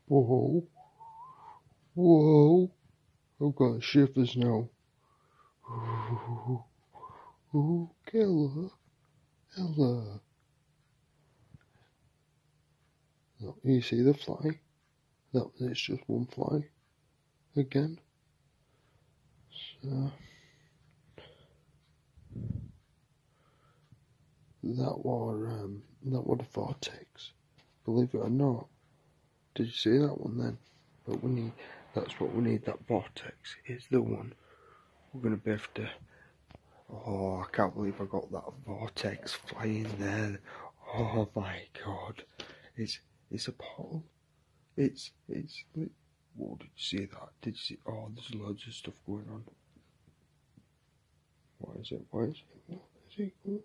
Whoa. Whoa. I've got shivers now. Ooh. Ooh, killer. Killer. Look, you see the fly? It's just one fly. Again. So that was the Vortex. Believe it or not. Did you see that one then? But that's what we need, that Vortex is the one. We're gonna be able to, oh, I can't believe I got that Vortex flying there. Oh my god. It's a portal. It's whoa, did you see that? Did you see, oh, there's loads of stuff going on. What is it? What is it? What is it? What?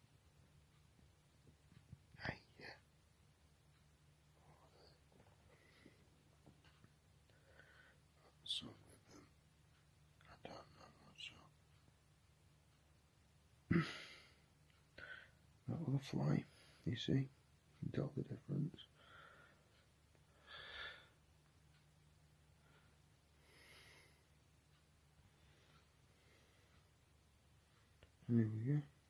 Hey, yeah. So with them, I don't know what's up. That was a fly, you see? You can tell the difference. There we go.